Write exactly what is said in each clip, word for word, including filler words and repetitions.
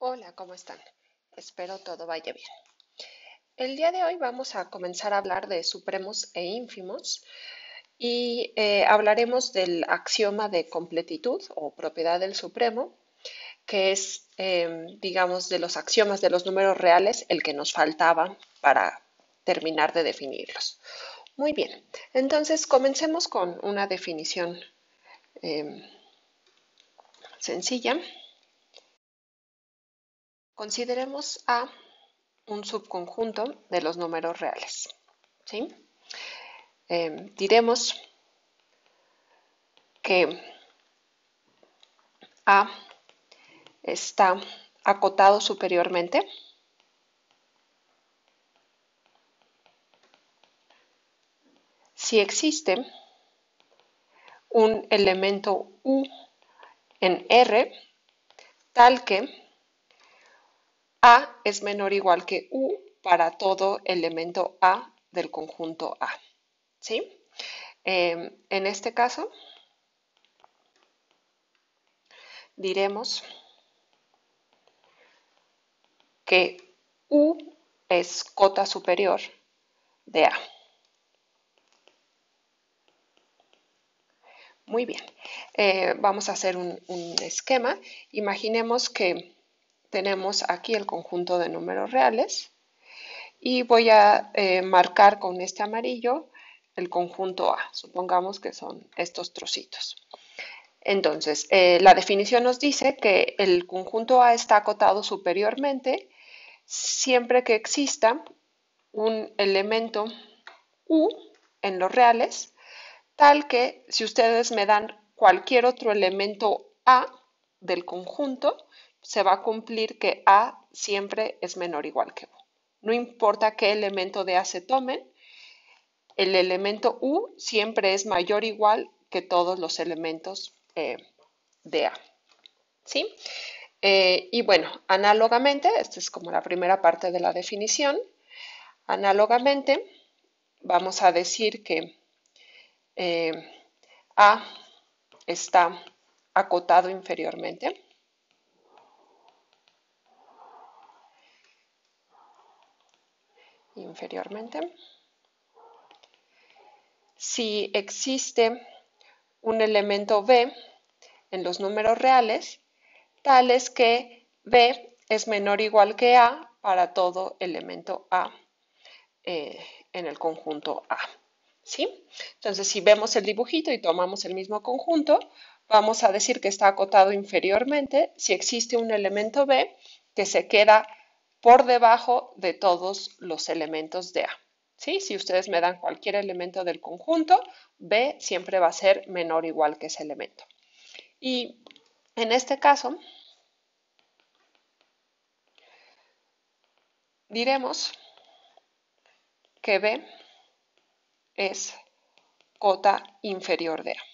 Hola, ¿cómo están? Espero todo vaya bien. El día de hoy vamos a comenzar a hablar de supremos e ínfimos y eh, hablaremos del axioma de completitud o propiedad del supremo, que es, eh, digamos, de los axiomas de los números reales, el que nos faltaba para terminar de definirlos. Muy bien, entonces comencemos con una definición eh, sencilla. Consideremos A un subconjunto de los números reales. ¿Sí? Eh, diremos que A está acotado superiormente si existe un elemento U en R tal que A es menor o igual que U para todo elemento A del conjunto A. ¿Sí? Eh, en este caso, diremos que U es cota superior de A. Muy bien, eh, vamos a hacer un, un esquema. Imaginemos que tenemos aquí el conjunto de números reales y voy a eh, marcar con este amarillo el conjunto A. Supongamos que son estos trocitos. Entonces, eh, la definición nos dice que el conjunto A está acotado superiormente siempre que exista un elemento U en los reales, tal que si ustedes me dan cualquier otro elemento A del conjunto, se va a cumplir que A siempre es menor o igual que U. No importa qué elemento de A se tomen, el elemento U siempre es mayor o igual que todos los elementos eh, de A. ¿Sí? Eh, y bueno, análogamente, esta es como la primera parte de la definición, análogamente vamos a decir que eh, A está acotado inferiormente. Inferiormente. Si existe un elemento B en los números reales, tales que B es menor o igual que A para todo elemento A eh, en el conjunto A. ¿Sí? Entonces, si vemos el dibujito y tomamos el mismo conjunto, vamos a decir que está acotado inferiormente si existe un elemento B que se queda por debajo de todos los elementos de A. ¿Sí? Si ustedes me dan cualquier elemento del conjunto, B siempre va a ser menor o igual que ese elemento. Y en este caso, diremos que B es cota inferior de A.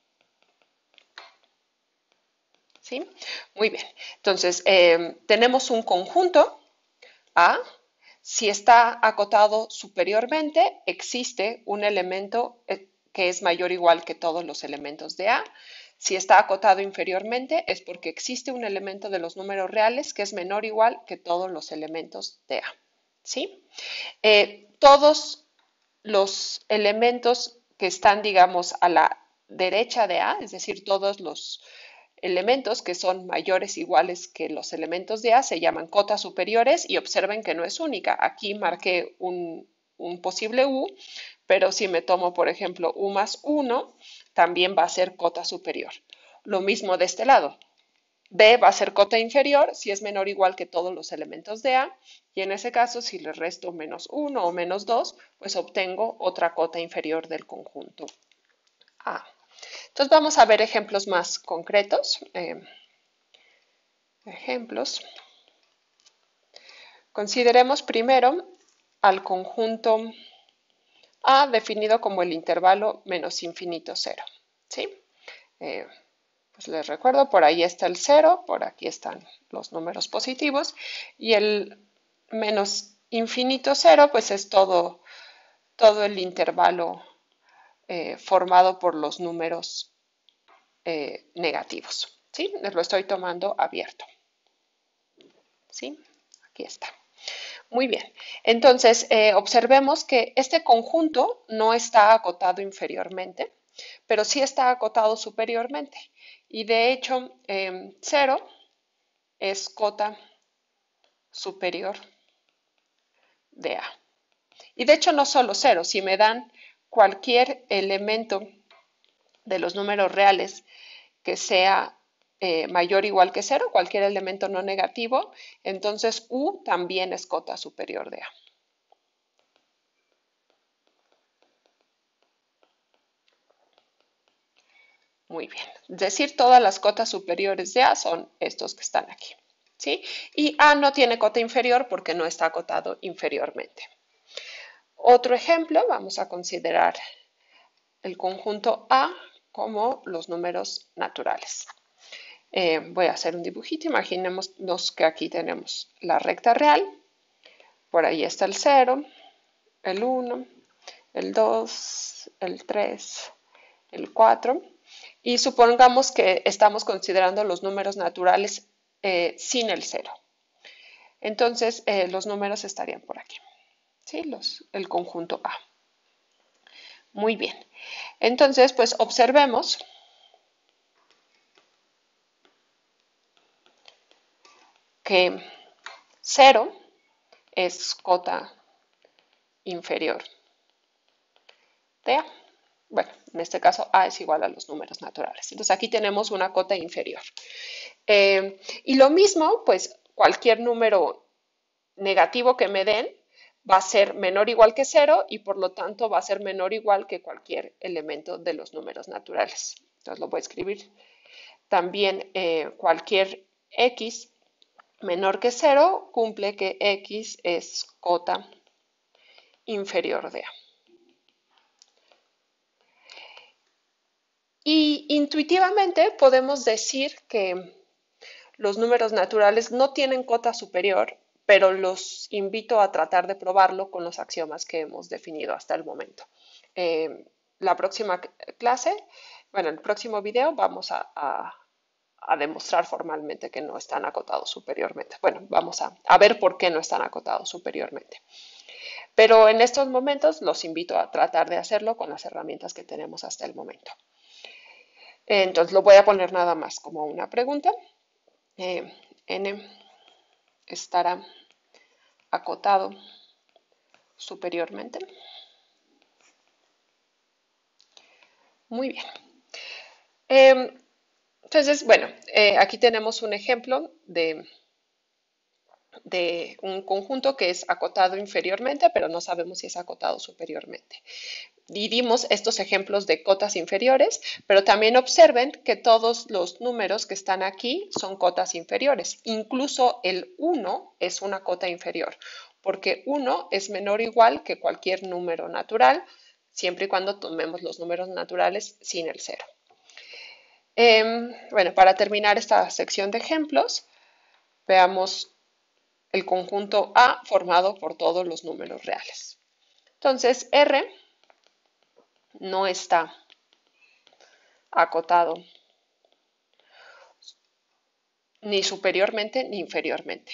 ¿Sí? Muy bien. Entonces, eh, tenemos un conjunto A. Si está acotado superiormente, existe un elemento que es mayor o igual que todos los elementos de A. Si está acotado inferiormente, es porque existe un elemento de los números reales que es menor o igual que todos los elementos de A. ¿Sí? Eh, todos los elementos que están, digamos, a la derecha de A, es decir, todos los elementos que son mayores o iguales que los elementos de A se llaman cotas superiores y observen que no es única. Aquí marqué un, un posible U, pero si me tomo, por ejemplo, U más uno, también va a ser cota superior. Lo mismo de este lado. B va a ser cota inferior si es menor o igual que todos los elementos de A, y en ese caso, si le resto menos uno o menos dos, pues obtengo otra cota inferior del conjunto A. Entonces vamos a ver ejemplos más concretos. Eh, ejemplos. Consideremos primero al conjunto A definido como el intervalo menos infinito cero. ¿Sí? Eh, pues les recuerdo, por ahí está el cero, por aquí están los números positivos y el menos infinito cero pues es todo, todo el intervalo eh, formado por los números eh, negativos. ¿Sí? Les lo estoy tomando abierto. ¿sí? Aquí está. Muy bien. Entonces, eh, observemos que este conjunto no está acotado inferiormente, pero sí está acotado superiormente. Y de hecho, eh, cero es cota superior de A. Y de hecho no solo cero, si me dan cualquier elemento de los números reales que sea eh, mayor o igual que cero, cualquier elemento no negativo, entonces U también es cota superior de A. Muy bien. Es decir, todas las cotas superiores de A son estos que están aquí. ¿Sí? Y A no tiene cota inferior porque no está acotado inferiormente. Otro ejemplo, vamos a considerar el conjunto A como los números naturales. Eh, voy a hacer un dibujito. Imaginemos que aquí tenemos la recta real. Por ahí está el cero, el uno, el dos, el tres, el cuatro. Y supongamos que estamos considerando los números naturales eh, sin el cero. Entonces, eh, los números estarían por aquí. ¿Sí? Los, el conjunto A. Muy bien. Entonces, pues observemos que cero es cota inferior de A. Bueno, en este caso A es igual a los números naturales. Entonces aquí tenemos una cota inferior. Eh, y lo mismo, pues cualquier número negativo que me den va a ser menor o igual que cero y por lo tanto va a ser menor o igual que cualquier elemento de los números naturales. Entonces lo voy a escribir. También eh, cualquier X menor que cero cumple que X es cota inferior de A. Y intuitivamente podemos decir que los números naturales no tienen cota superior, pero los invito a tratar de probarlo con los axiomas que hemos definido hasta el momento. Eh, la próxima clase, bueno, en el próximo video vamos a, a, a, demostrar formalmente que no están acotados superiormente. Bueno, vamos a, a ver por qué no están acotados superiormente. Pero en estos momentos los invito a tratar de hacerlo con las herramientas que tenemos hasta el momento. Entonces lo voy a poner nada más como una pregunta. Eh, N estará acotado superiormente. Muy bien. Eh, entonces, bueno, eh, aquí tenemos un ejemplo de, de un conjunto que es acotado inferiormente, pero no sabemos si es acotado superiormente. Y dimos estos ejemplos de cotas inferiores, pero también observen que todos los números que están aquí son cotas inferiores. Incluso el uno es una cota inferior, porque uno es menor o igual que cualquier número natural, siempre y cuando tomemos los números naturales sin el cero. Eh, bueno, para terminar esta sección de ejemplos, veamos el conjunto A formado por todos los números reales. Entonces, R no está acotado ni superiormente ni inferiormente.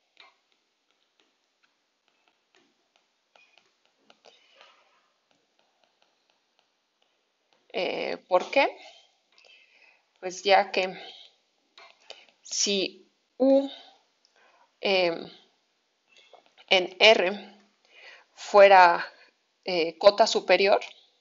Eh, ¿Por qué? Pues ya que si U eh, en R fuera eh, cota superior,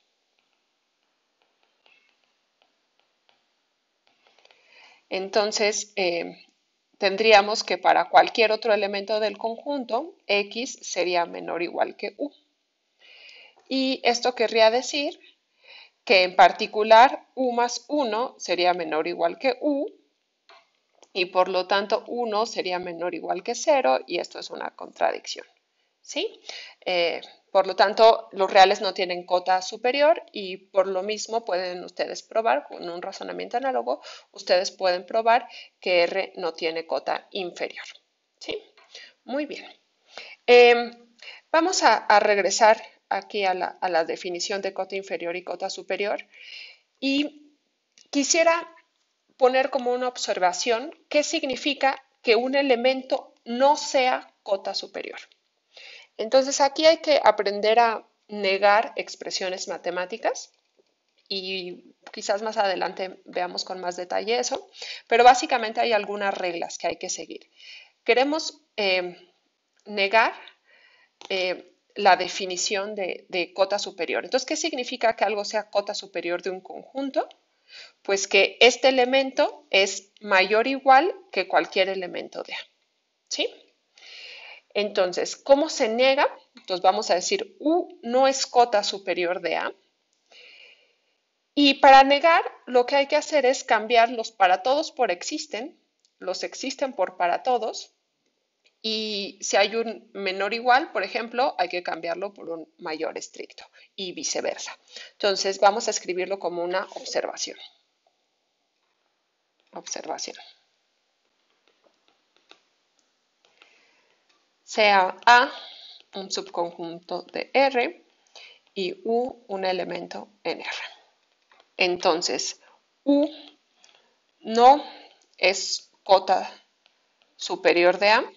entonces eh, tendríamos que para cualquier otro elemento del conjunto, X sería menor o igual que U. Y esto querría decir que en particular U más uno sería menor o igual que U, y por lo tanto uno sería menor o igual que cero, y esto es una contradicción. ¿Sí? Eh, por lo tanto, los reales no tienen cota superior y por lo mismo pueden ustedes probar, con un razonamiento análogo, ustedes pueden probar que R no tiene cota inferior. ¿Sí? Muy bien. Eh, vamos a, a, regresar aquí a la, a la definición de cota inferior y cota superior y quisiera poner como una observación qué significa que un elemento no sea cota superior. Entonces aquí hay que aprender a negar expresiones matemáticas y quizás más adelante veamos con más detalle eso, pero básicamente hay algunas reglas que hay que seguir. Queremos eh, negar eh, la definición de, de cota superior. Entonces, ¿qué significa que algo sea cota superior de un conjunto? Pues que este elemento es mayor o igual que cualquier elemento de A. ¿Sí? Entonces, ¿cómo se niega? Entonces vamos a decir U no es cota superior de A. Y para negar, lo que hay que hacer es cambiar los para todos por existen, los existen por para todos, y si hay un menor igual, por ejemplo, hay que cambiarlo por un mayor estricto y viceversa. Entonces vamos a escribirlo como una observación. Observación. Sea A un subconjunto de R y U un elemento en R. Entonces, U no es cota superior de A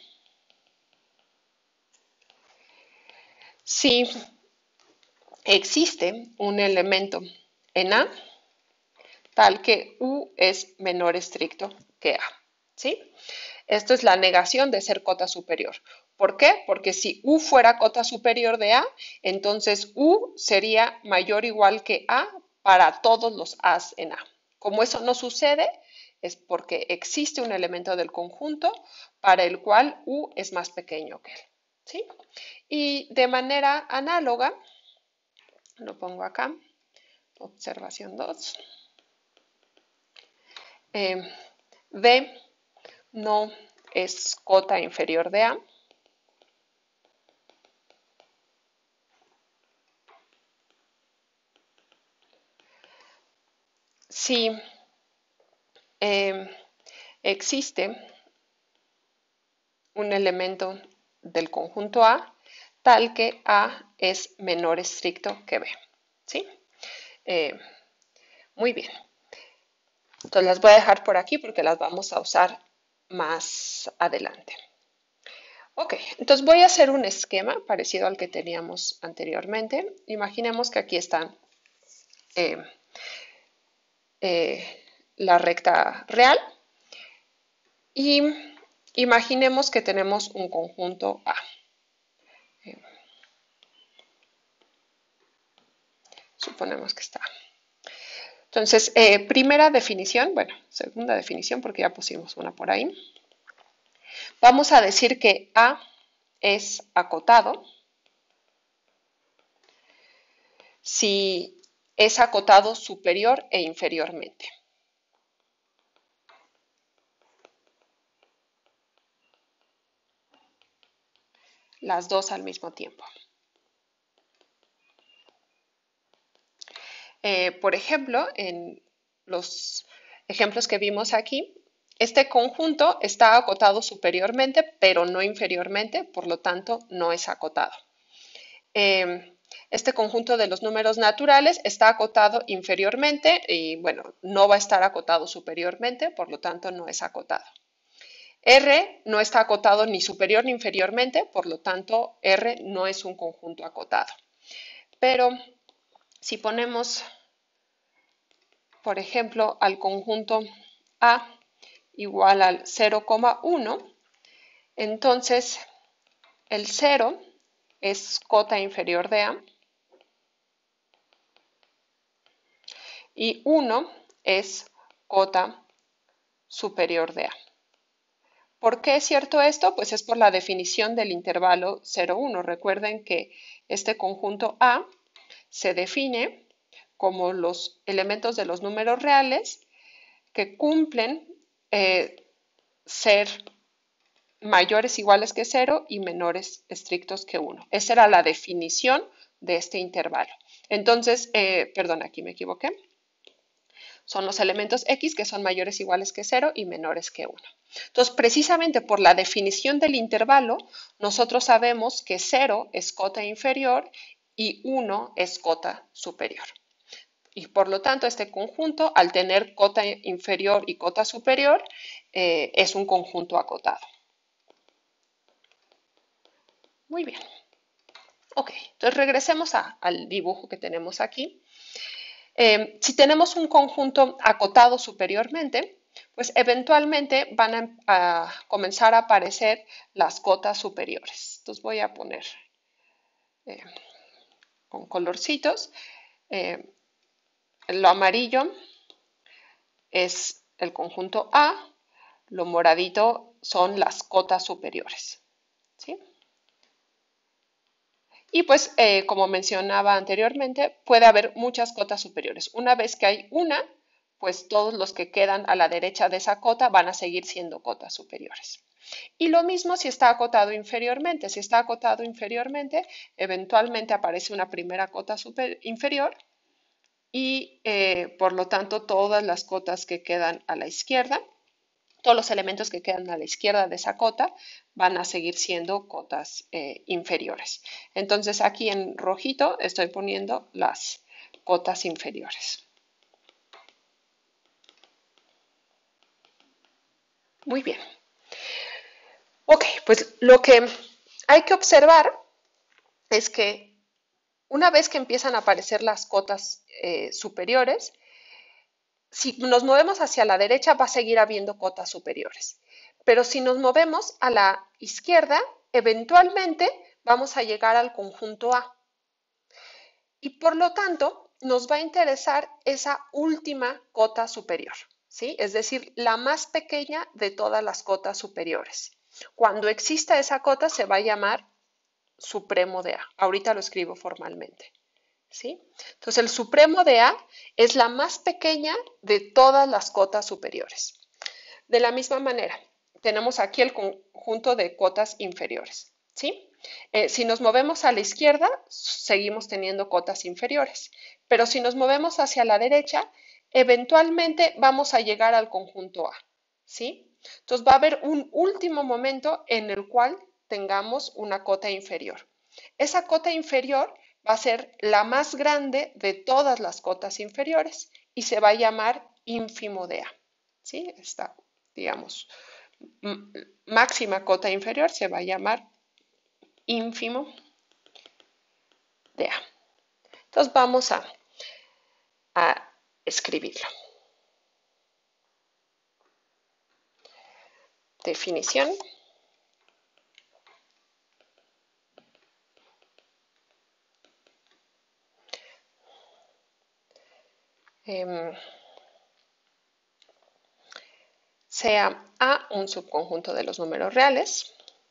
si existe un elemento en A tal que U es menor estricto que A. ¿Sí? Esto es la negación de ser cota superior. ¿Por qué? Porque si U fuera cota superior de A, entonces U sería mayor o igual que A para todos los A's en A. Como eso no sucede, es porque existe un elemento del conjunto para el cual U es más pequeño que él. ¿Sí? Y de manera análoga, lo pongo acá, observación dos, eh, B no es cota inferior de A si eh, existe un elemento del conjunto A tal que A es menor estricto que B. ¿Sí? Eh, muy bien. Entonces las voy a dejar por aquí porque las vamos a usar más adelante. Ok, entonces voy a hacer un esquema parecido al que teníamos anteriormente. Imaginemos que aquí están eh, eh, la recta real y imaginemos que tenemos un conjunto A. Eh, suponemos que está. Entonces, eh, primera definición, bueno, segunda definición porque ya pusimos una por ahí. Vamos a decir que A es acotado si es acotado superior e inferiormente. Las dos al mismo tiempo. Eh, por ejemplo, en los ejemplos que vimos aquí, este conjunto está acotado superiormente, pero no inferiormente, por lo tanto, no es acotado. Eh, este conjunto de los números naturales está acotado inferiormente y, bueno, no va a estar acotado superiormente, por lo tanto, no es acotado. R no está acotado ni superior ni inferiormente, por lo tanto, R no es un conjunto acotado. Pero si ponemos, por ejemplo, al conjunto A igual al cero coma uno, entonces el cero es cota inferior de A y uno es cota superior de A. ¿Por qué es cierto esto? Pues es por la definición del intervalo cero uno. Recuerden que este conjunto A se define como los elementos de los números reales que cumplen eh, ser mayores iguales que cero y menores estrictos que uno. Esa era la definición de este intervalo. Entonces, eh, perdón, aquí me equivoqué. Son los elementos X que son mayores iguales que cero y menores que uno. Entonces, precisamente por la definición del intervalo, nosotros sabemos que cero es cota inferior y uno es cota superior. Y por lo tanto, este conjunto, al tener cota inferior y cota superior, eh, es un conjunto acotado. Muy bien. Ok, entonces regresemos a, al dibujo que tenemos aquí. Eh, si tenemos un conjunto acotado superiormente, pues eventualmente van a, a comenzar a aparecer las cotas superiores. Entonces voy a poner eh, con colorcitos. Eh, lo amarillo es el conjunto A, lo moradito son las cotas superiores. ¿Sí? Y pues, eh, como mencionaba anteriormente, puede haber muchas cotas superiores. Una vez que hay una, pues todos los que quedan a la derecha de esa cota van a seguir siendo cotas superiores. Y lo mismo si está acotado inferiormente. Si está acotado inferiormente, eventualmente aparece una primera cota super inferior y eh, por lo tanto todas las cotas que quedan a la izquierda, todos los elementos que quedan a la izquierda de esa cota van a seguir siendo cotas eh, inferiores. Entonces aquí en rojito estoy poniendo las cotas inferiores. Muy bien. Ok, pues lo que hay que observar es que una vez que empiezan a aparecer las cotas eh, superiores, si nos movemos hacia la derecha va a seguir habiendo cotas superiores. Pero si nos movemos a la izquierda, eventualmente vamos a llegar al conjunto A. Y por lo tanto, nos va a interesar esa última cota superior, ¿sí? Es decir, la más pequeña de todas las cotas superiores. Cuando exista esa cota se va a llamar supremo de A. Ahorita lo escribo formalmente. ¿Sí? Entonces, el supremo de A es la más pequeña de todas las cotas superiores. De la misma manera, tenemos aquí el conjunto de cotas inferiores. ¿Sí? Eh, si nos movemos a la izquierda, seguimos teniendo cotas inferiores. Pero si nos movemos hacia la derecha, eventualmente vamos a llegar al conjunto A. ¿Sí? Entonces, va a haber un último momento en el cual tengamos una cota inferior. Esa cota inferior va a ser la más grande de todas las cotas inferiores y se va a llamar ínfimo de A. ¿Sí? Esta, digamos, máxima cota inferior se va a llamar ínfimo de A. Entonces vamos a, a escribirlo. Definición. Eh, sea A un subconjunto de los números reales.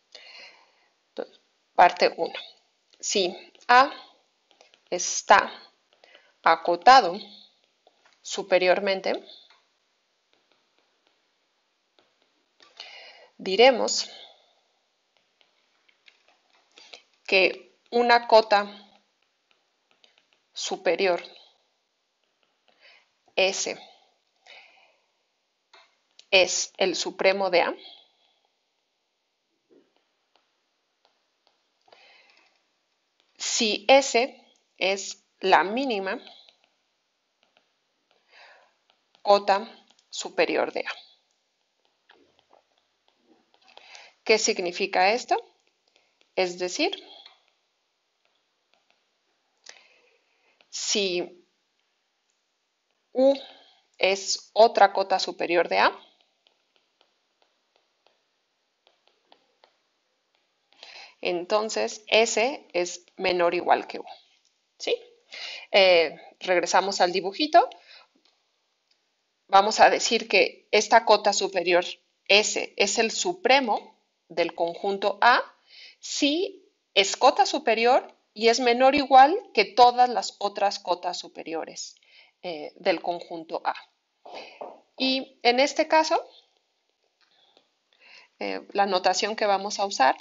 Parte uno. Si A está acotado superiormente, diremos que una cota superior S es el supremo de A si S es la mínima cota superior de A. ¿Qué significa esto? Es decir, si U es otra cota superior de A, entonces S es menor o igual que U. ¿Sí? Eh, regresamos al dibujito. Vamos a decir que esta cota superior S es el supremo del conjunto A si es cota superior y es menor o igual que todas las otras cotas superiores eh, del conjunto A. Y en este caso, eh, la notación que vamos a usar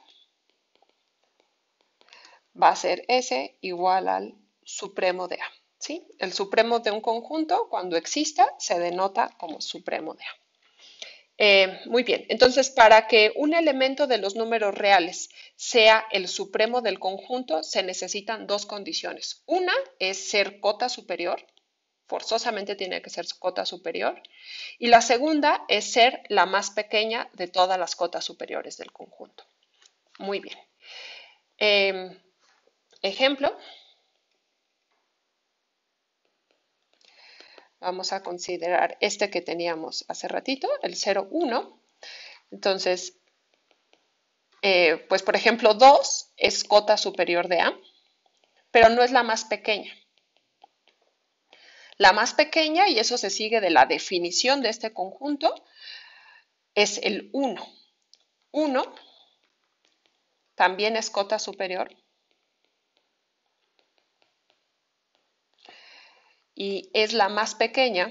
va a ser S igual al supremo de A. ¿Sí? El supremo de un conjunto, cuando exista, se denota como supremo de A. Eh, muy bien, entonces para que un elemento de los números reales sea el supremo del conjunto, se necesitan dos condiciones. Una es ser cota superior, forzosamente tiene que ser cota superior, y la segunda es ser la más pequeña de todas las cotas superiores del conjunto. Muy bien. Eh, ejemplo, vamos a considerar este que teníamos hace ratito, el cero, uno. Entonces, eh, pues por ejemplo, dos es cota superior de A, pero no es la más pequeña. La más pequeña, y eso se sigue de la definición de este conjunto, es el uno. uno también es cota superior y es la más pequeña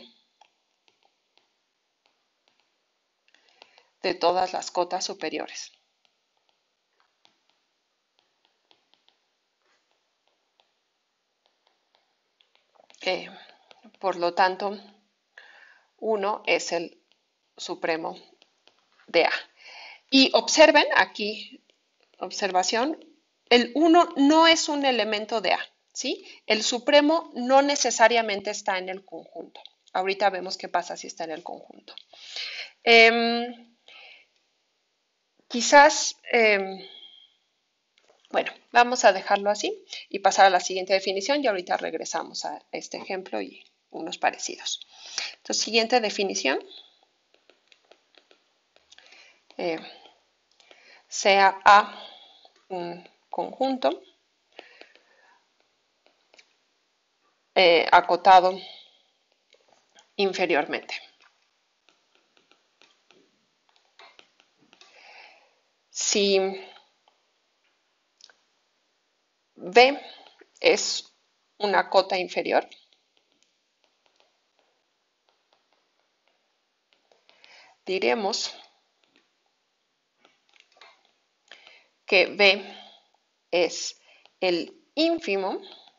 de todas las cotas superiores. Eh, por lo tanto, uno es el supremo de A. Y observen aquí, observación, el uno no es un elemento de A, ¿sí? El supremo no necesariamente está en el conjunto. Ahorita vemos qué pasa si está en el conjunto. Eh, quizás, eh, bueno, vamos a dejarlo así y pasar a la siguiente definición y ahorita regresamos a este ejemplo y unos parecidos. Entonces, siguiente definición. Eh, sea A un conjunto eh, acotado inferiormente. Si B es una cota inferior, diremos que B es el ínfimo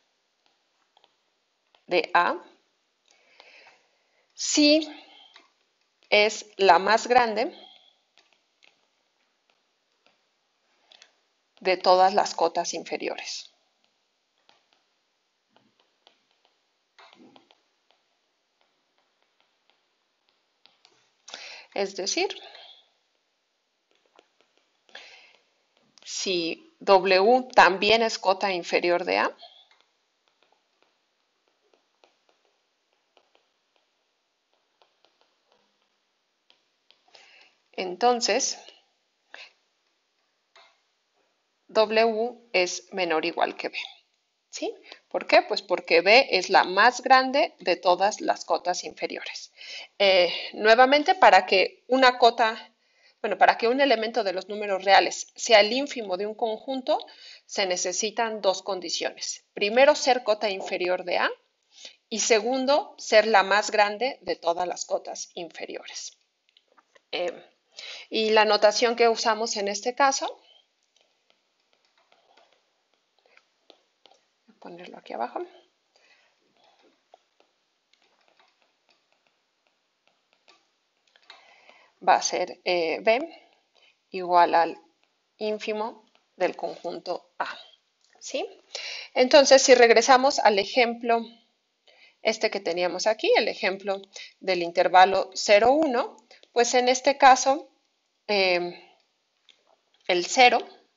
de A si es la más grande de todas las cotas inferiores. Es decir, si W también es cota inferior de A, entonces W es menor o igual que B. ¿Sí? ¿Por qué? Pues porque B es la más grande de todas las cotas inferiores. Eh, nuevamente, para que una cota, bueno, para que un elemento de los números reales sea el ínfimo de un conjunto, se necesitan dos condiciones. Primero, ser cota inferior de A y segundo, ser la más grande de todas las cotas inferiores. Eh, y la notación que usamos en este caso, voy a ponerlo aquí abajo, va a ser eh, B igual al ínfimo del conjunto A. ¿Sí? Entonces, si regresamos al ejemplo, este que teníamos aquí, el ejemplo del intervalo cero, uno, pues en este caso, eh, el cero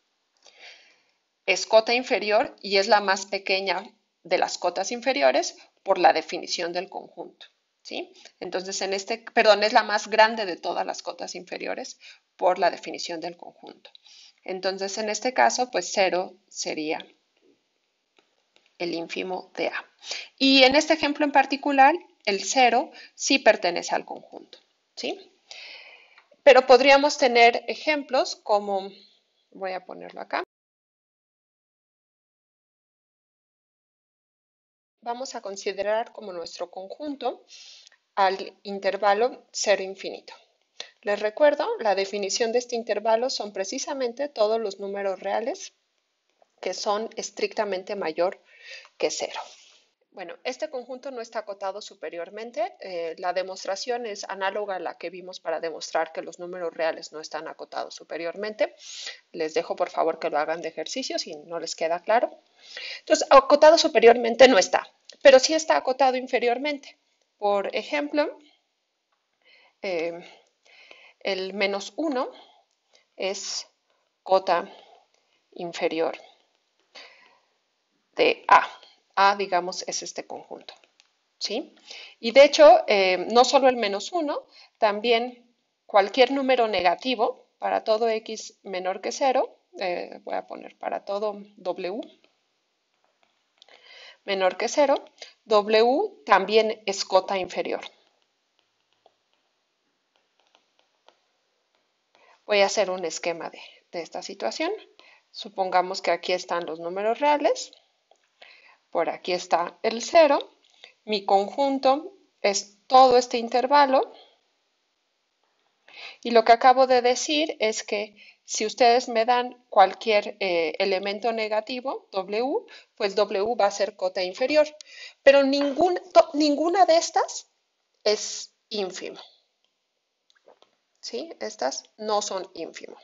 es cota inferior y es la más pequeña de las cotas inferiores por la definición del conjunto. ¿Sí? Entonces, en este, perdón, es la más grande de todas las cotas inferiores por la definición del conjunto. Entonces, en este caso, pues cero sería el ínfimo de A. Y en este ejemplo en particular, el cero sí pertenece al conjunto. ¿Sí? Pero podríamos tener ejemplos como, voy a ponerlo acá. Vamos a considerar como nuestro conjunto al intervalo cero infinito. Les recuerdo, la definición de este intervalo son precisamente todos los números reales que son estrictamente mayor que cero. Bueno, este conjunto no está acotado superiormente. Eh, la demostración es análoga a la que vimos para demostrar que los números reales no están acotados superiormente. Les dejo por favor que lo hagan de ejercicio si no les queda claro. Entonces, acotado superiormente no está, pero sí está acotado inferiormente. Por ejemplo, eh, el menos uno es cota inferior de A. A, digamos, es este conjunto, ¿sí? Y de hecho, eh, no solo el menos uno, también cualquier número negativo para todo x menor que cero, eh, voy a poner para todo w menor que cero, w también es cota inferior. Voy a hacer un esquema de, de esta situación. Supongamos que aquí están los números reales, por aquí está el cero, mi conjunto es todo este intervalo, y lo que acabo de decir es que si ustedes me dan cualquier eh, elemento negativo, w, pues w va a ser cota inferior, pero ningún, to, ninguna de estas es ínfimo, ¿sí? Estas no son ínfimo.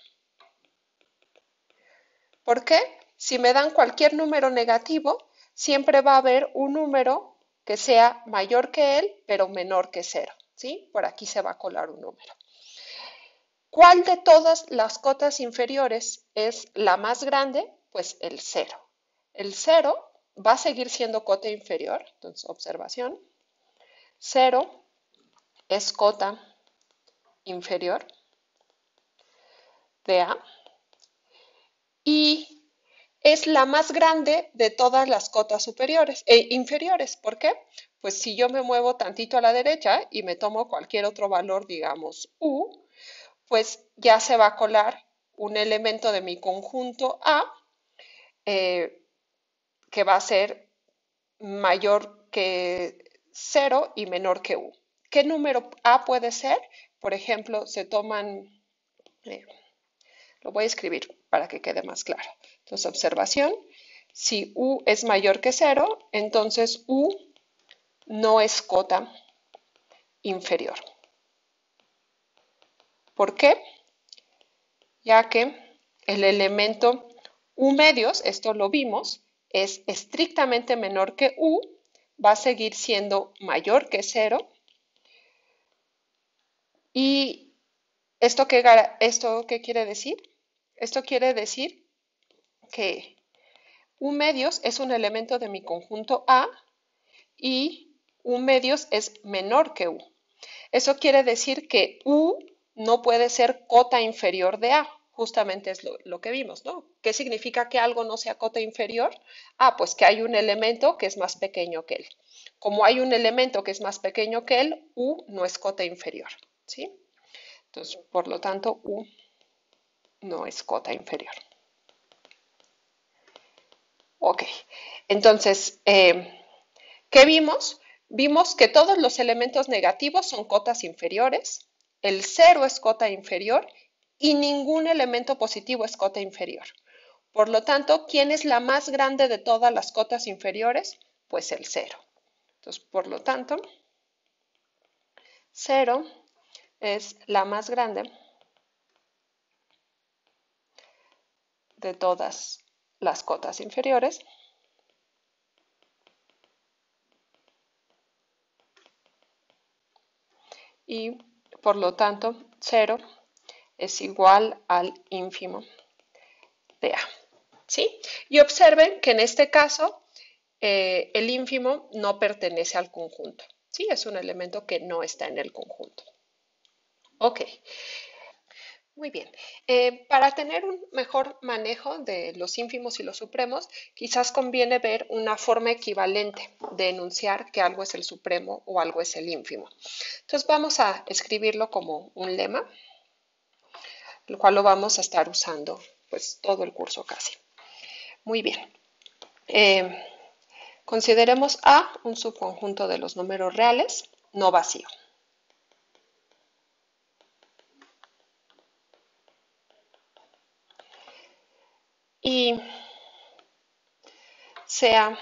¿Por qué? Si me dan cualquier número negativo, siempre va a haber un número que sea mayor que él, pero menor que cero, ¿sí? Por aquí se va a colar un número. ¿Cuál de todas las cotas inferiores es la más grande? Pues el cero. El cero va a seguir siendo cota inferior, entonces observación. cero es cota inferior de A y es la más grande de todas las cotas superiores e inferiores. ¿Por qué? Pues si yo me muevo tantito a la derecha y me tomo cualquier otro valor, digamos U, pues ya se va a colar un elemento de mi conjunto A eh, que va a ser mayor que cero y menor que U. ¿Qué número A puede ser? Por ejemplo, se toman, eh, lo voy a escribir para que quede más claro. Entonces, observación, si U es mayor que cero, entonces U no es cota inferior. ¿Por qué? Ya que el elemento U medios, esto lo vimos, es estrictamente menor que U, va a seguir siendo mayor que cero. ¿Y esto qué, esto qué quiere decir? Esto quiere decir que U medios es un elemento de mi conjunto A y U medios es menor que U. Eso quiere decir que U no puede ser cota inferior de A. Justamente es lo, lo, que vimos, ¿no? ¿Qué significa que algo no sea cota inferior? Ah, pues que hay un elemento que es más pequeño que él. Como hay un elemento que es más pequeño que él, U no es cota inferior, ¿sí? Entonces, por lo tanto, U no es cota inferior. Ok, entonces, eh, ¿qué vimos? Vimos que todos los elementos negativos son cotas inferiores, el cero es cota inferior y ningún elemento positivo es cota inferior. Por lo tanto, ¿quién es la más grande de todas las cotas inferiores? Pues el cero. Entonces, por lo tanto, cero es la más grande de todas las cotas inferiores. Y por lo tanto, cero es igual al ínfimo de A. ¿Sí? Y observen que en este caso eh, el ínfimo no pertenece al conjunto. ¿Sí? Es un elemento que no está en el conjunto. Ok. Muy bien. Eh, para tener un mejor manejo de los ínfimos y los supremos, quizás conviene ver una forma equivalente de enunciar que algo es el supremo o algo es el ínfimo. Entonces vamos a escribirlo como un lema, el cual lo vamos a estar usando pues todo el curso casi. Muy bien. Eh, consideremos A un subconjunto de los números reales no vacío. Y sea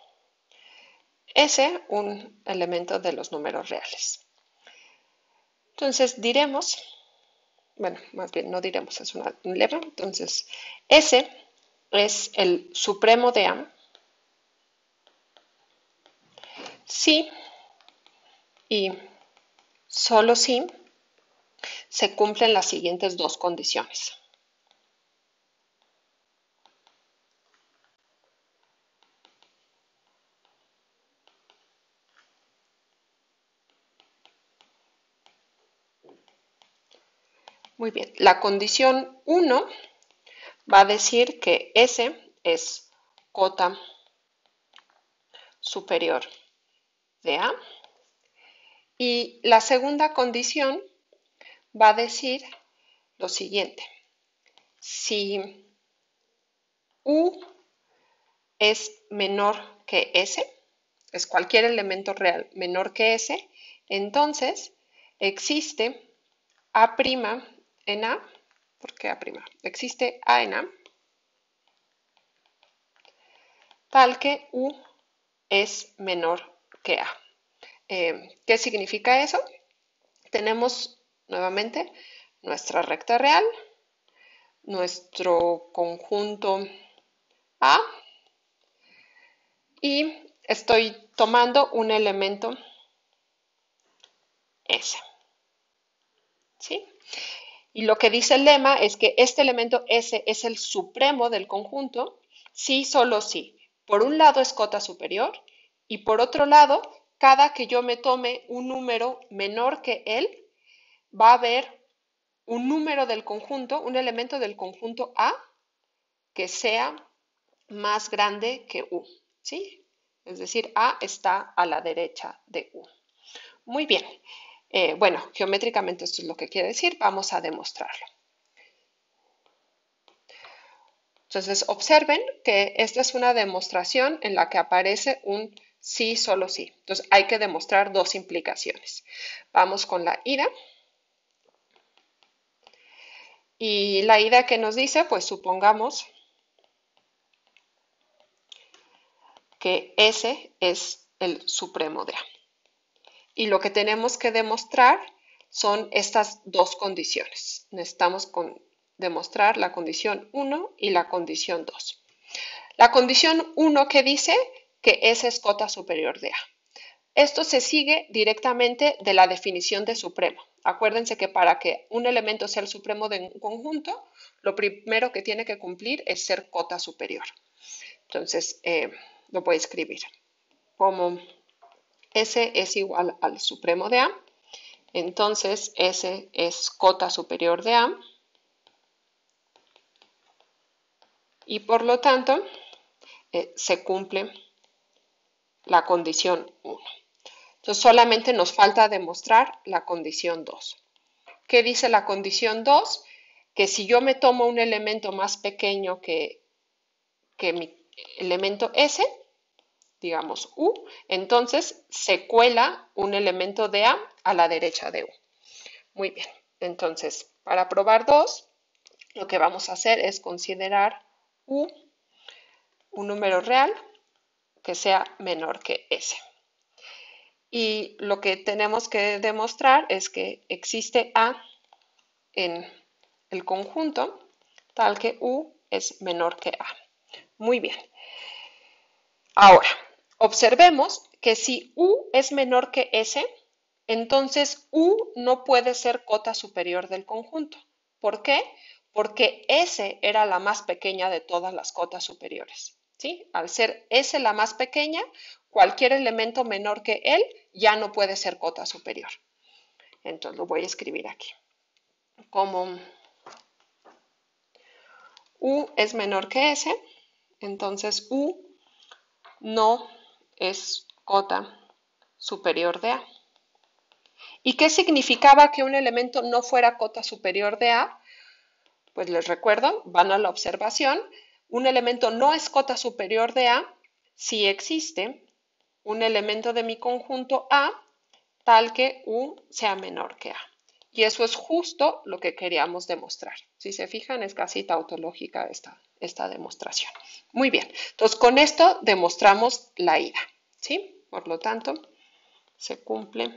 S un elemento de los números reales. Entonces diremos, bueno, más bien no diremos, es una, un lema. Entonces, S es el supremo de A si y solo si se cumplen las siguientes dos condiciones. Muy bien, la condición uno va a decir que S es cota superior de A. Y la segunda condición va a decir lo siguiente. Si U es menor que S, es cualquier elemento real menor que S, entonces existe A' en A, ¿por qué A'? Existe A en A, tal que U es menor que A. Eh, ¿Qué significa eso? Tenemos nuevamente nuestra recta real, nuestro conjunto A, y estoy tomando un elemento S. ¿Sí? Y lo que dice el lema es que este elemento S es el supremo del conjunto si, solo si, por un lado es cota superior y por otro lado, cada que yo me tome un número menor que él, va a haber un número del conjunto, un elemento del conjunto A que sea más grande que U. ¿Sí? Es decir, A está a la derecha de U. Muy bien. Eh, bueno, geométricamente esto es lo que quiere decir. Vamos a demostrarlo. Entonces, observen que esta es una demostración en la que aparece un sí, solo sí. Entonces, hay que demostrar dos implicaciones. Vamos con la ida. Y la ida que nos dice, pues supongamos que S es el supremo de A. Y lo que tenemos que demostrar son estas dos condiciones. Necesitamos con, demostrar la condición uno y la condición dos. La condición uno que dice que S es cota superior de A. Esto se sigue directamente de la definición de supremo. Acuérdense que para que un elemento sea el supremo de un conjunto, lo primero que tiene que cumplir es ser cota superior. Entonces, eh, lo voy a escribir como S es igual al supremo de A. Entonces, S es cota superior de A. Y por lo tanto, eh, se cumple la condición uno. Entonces, solamente nos falta demostrar la condición dos. ¿Qué dice la condición dos? Que si yo me tomo un elemento más pequeño que, que mi elemento S, digamos U, entonces se cuela un elemento de A a la derecha de U. Muy bien, entonces para probar dos, lo que vamos a hacer es considerar U un número real que sea menor que S. Y lo que tenemos que demostrar es que existe A en el conjunto tal que U es menor que A. Muy bien. Ahora, observemos que si U es menor que S, entonces U no puede ser cota superior del conjunto. ¿Por qué? Porque S era la más pequeña de todas las cotas superiores. ¿Sí? Al ser S la más pequeña, cualquier elemento menor que él ya no puede ser cota superior. Entonces lo voy a escribir aquí. Como U es menor que S, entonces U no es cota superior de A. ¿Y qué significaba que un elemento no fuera cota superior de A? Pues les recuerdo, van a la observación, un elemento no es cota superior de A si existe un elemento de mi conjunto A tal que U sea menor que A. Y eso es justo lo que queríamos demostrar. Si se fijan, es casi tautológica esta, esta demostración. Muy bien, entonces con esto demostramos la ida. ¿Sí? Por lo tanto, se cumple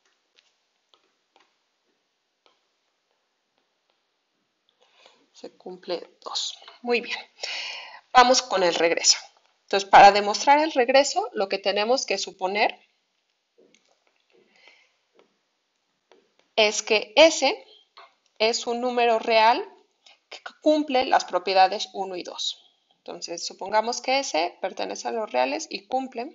se cumple dos. Muy bien. Vamos con el regreso. Entonces, para demostrar el regreso, lo que tenemos que suponer es que S es un número real que cumple las propiedades uno y dos. Entonces, supongamos que S pertenece a los reales y cumple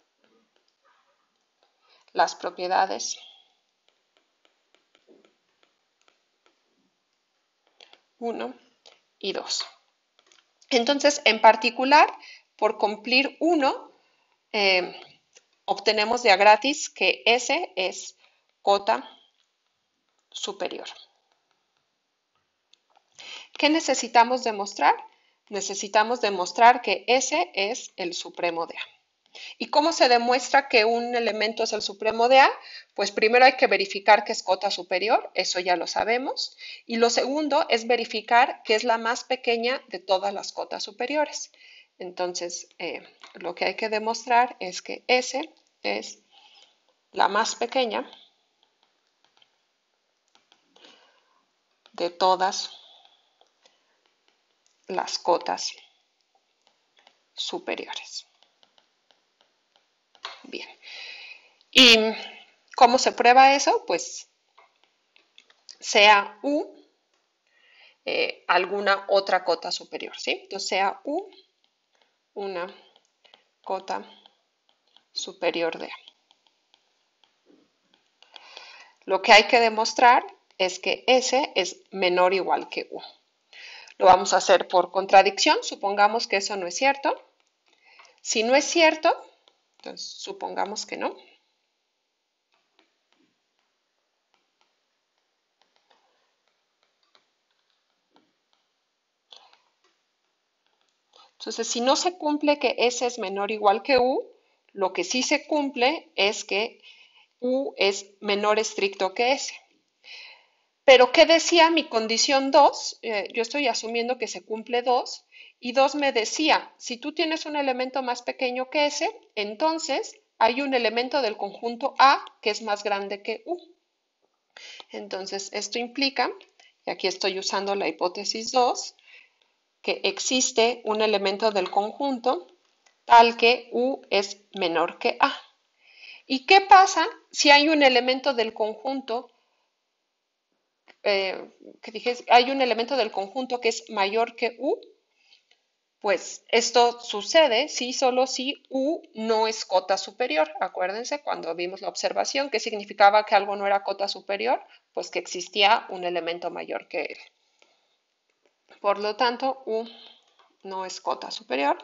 las propiedades uno y dos. Entonces, en particular, por cumplir uno, eh, obtenemos de a gratis que S es cota superior. ¿Qué necesitamos demostrar? Necesitamos demostrar que S es el supremo de A. ¿Y cómo se demuestra que un elemento es el supremo de A? Pues primero hay que verificar que es cota superior, eso ya lo sabemos. Y lo segundo es verificar que es la más pequeña de todas las cotas superiores. Entonces, eh, lo que hay que demostrar es que S es la más pequeña de todas las cotas superiores. Bien. ¿Y cómo se prueba eso? Pues sea U eh, alguna otra cota superior, ¿sí? Entonces sea U una cota superior de A. Lo que hay que demostrar es que S es menor o igual que U. Lo vamos a hacer por contradicción, supongamos que eso no es cierto. Si no es cierto, entonces supongamos que no. Entonces, si no se cumple que S es menor o igual que U, lo que sí se cumple es que U es menor estricto que S. Pero, ¿qué decía mi condición dos? Eh, yo estoy asumiendo que se cumple dos, y dos me decía, si tú tienes un elemento más pequeño que S, entonces hay un elemento del conjunto A que es más grande que U. Entonces, esto implica, y aquí estoy usando la hipótesis dos, que existe un elemento del conjunto tal que U es menor que A. ¿Y qué pasa si hay un elemento del conjunto, eh, que dije, hay un elemento del conjunto que es mayor que U? Pues esto sucede si solo si U no es cota superior. Acuérdense cuando vimos la observación, ¿qué significaba que algo no era cota superior? Pues que existía un elemento mayor que él. Por lo tanto, U no es cota superior.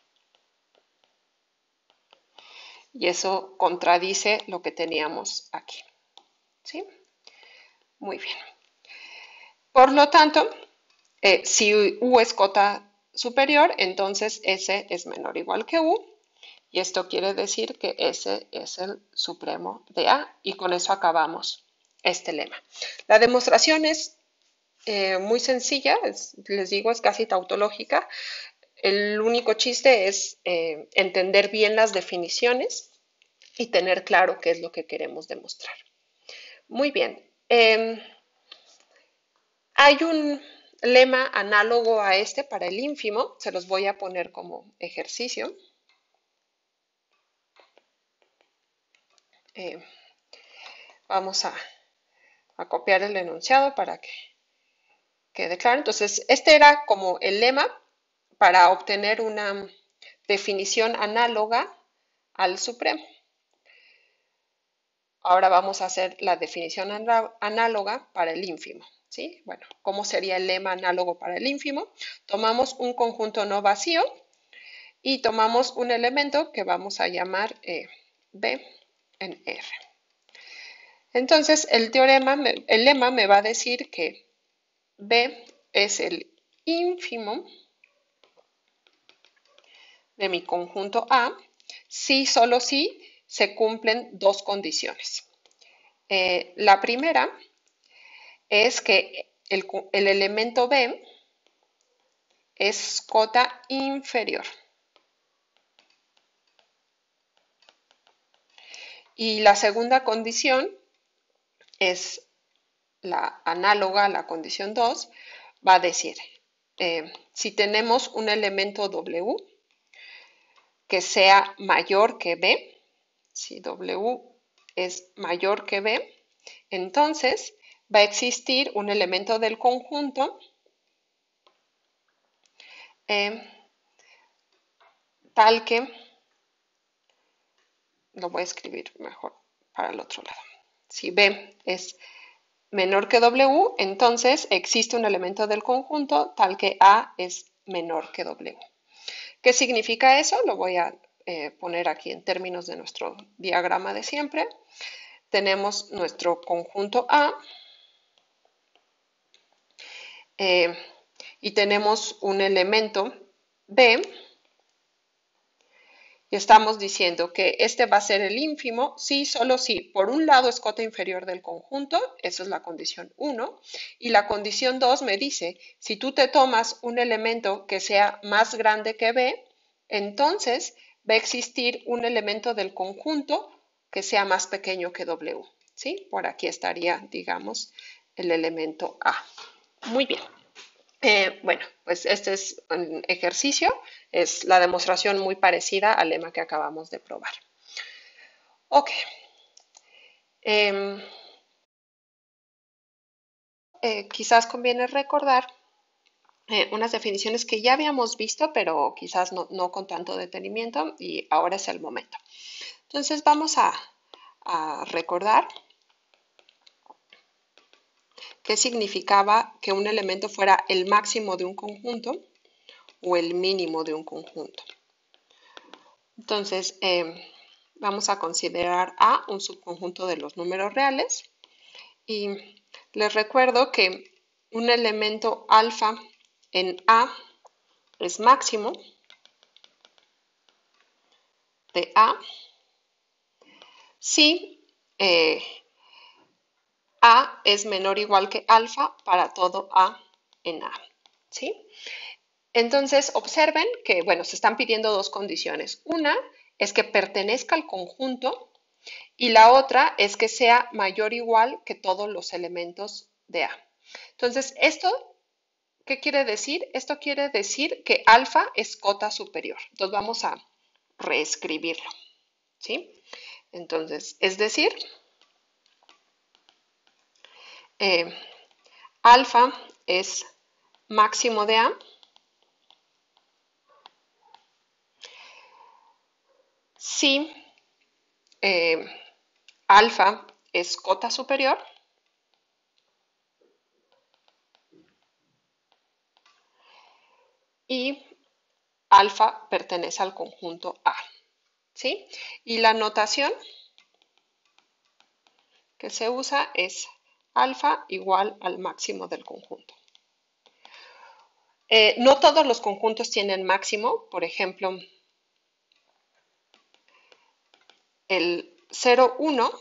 Y eso contradice lo que teníamos aquí. ¿Sí? Muy bien. Por lo tanto, eh, si U es cota superior, entonces S es menor o igual que U. Y esto quiere decir que S es el supremo de A. Y con eso acabamos este lema. La demostración es eh, muy sencilla, es, les digo, es casi tautológica. El único chiste es eh, entender bien las definiciones y tener claro qué es lo que queremos demostrar. Muy bien. Eh, hay un lema análogo a este para el ínfimo. Se los voy a poner como ejercicio. Eh, vamos a, a copiar el enunciado para que quede claro. Entonces, este era como el lema para obtener una definición análoga al supremo. Ahora vamos a hacer la definición análoga para el ínfimo. ¿Sí? Bueno, ¿cómo sería el lema análogo para el ínfimo? Tomamos un conjunto no vacío y tomamos un elemento que vamos a llamar eh, B en R. Entonces, el teorema, el lema me va a decir que B es el ínfimo de mi conjunto A si, solo si, se cumplen dos condiciones. Eh, la primera es que el, el elemento B es cota inferior. Y la segunda condición es la análoga a la condición dos, va a decir, eh, si tenemos un elemento W que sea mayor que B, si W es mayor que B, entonces va a existir un elemento del conjunto eh, tal que, lo voy a escribir mejor para el otro lado, si B es menor que W, entonces existe un elemento del conjunto tal que A es menor que W. ¿Qué significa eso? Lo voy a eh, poner aquí en términos de nuestro diagrama de siempre. Tenemos nuestro conjunto A eh, y tenemos un elemento B y estamos diciendo que este va a ser el ínfimo si, solo si, por un lado es cota inferior del conjunto, esa es la condición uno, y la condición dos me dice, si tú te tomas un elemento que sea más grande que B, entonces va a existir un elemento del conjunto que sea más pequeño que W, ¿sí? Por aquí estaría, digamos, el elemento A. Muy bien. Eh, bueno, pues este es un ejercicio, es la demostración muy parecida al lema que acabamos de probar. Ok. Eh, eh, quizás conviene recordar eh, unas definiciones que ya habíamos visto, pero quizás no, no, con tanto detenimiento y ahora es el momento. Entonces vamos a, a recordar qué significaba que un elemento fuera el máximo de un conjunto o el mínimo de un conjunto. Entonces, eh, vamos a considerar A un subconjunto de los números reales y les recuerdo que un elemento alfa en A es máximo de A si eh, A es menor o igual que alfa para todo A en A, ¿sí? Entonces, observen que, bueno, se están pidiendo dos condiciones. Una es que pertenezca al conjunto y la otra es que sea mayor o igual que todos los elementos de A. Entonces, ¿esto qué quiere decir? Esto quiere decir que alfa es cota superior. Entonces, vamos a reescribirlo, ¿sí? Entonces, es decir, eh, alfa es máximo de A si eh, alfa es cota superior y alfa pertenece al conjunto A, ¿sí? Y la notación que se usa es alfa igual al máximo del conjunto. Eh, no todos los conjuntos tienen máximo, por ejemplo, el cero, uno,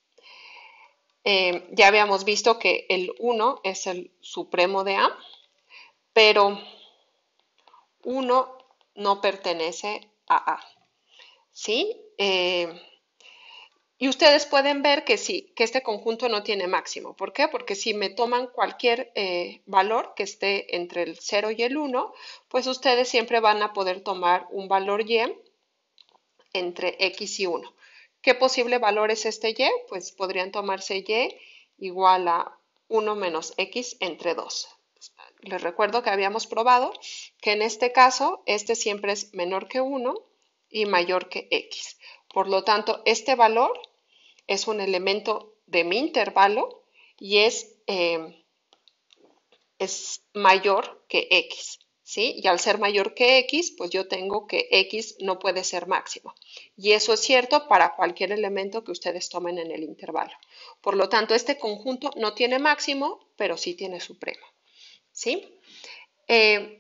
eh, ya habíamos visto que el uno es el supremo de A, pero uno no pertenece a A, ¿sí? Eh, y ustedes pueden ver que sí, que este conjunto no tiene máximo. ¿Por qué? Porque si me toman cualquier eh, valor que esté entre el cero y el uno, pues ustedes siempre van a poder tomar un valor y entre x y uno. ¿Qué posible valor es este y? Pues podrían tomarse y igual a uno menos x entre dos. Les recuerdo que habíamos probado que en este caso este siempre es menor que uno y mayor que x. Por lo tanto, este valor es un elemento de mi intervalo y es, eh, es mayor que x. ¿Sí? Y al ser mayor que x, pues yo tengo que x no puede ser máximo. Y eso es cierto para cualquier elemento que ustedes tomen en el intervalo. Por lo tanto, este conjunto no tiene máximo, pero sí tiene supremo. ¿Sí? Eh,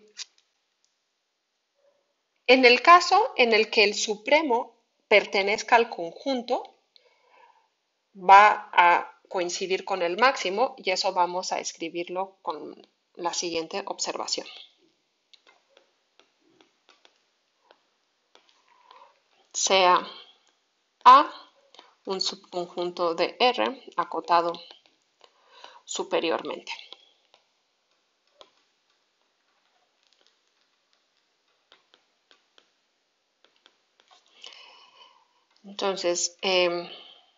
en el caso en el que el supremo pertenezca al conjunto, va a coincidir con el máximo y eso vamos a escribirlo con la siguiente observación. Sea A un subconjunto de R acotado superiormente. Entonces, eh,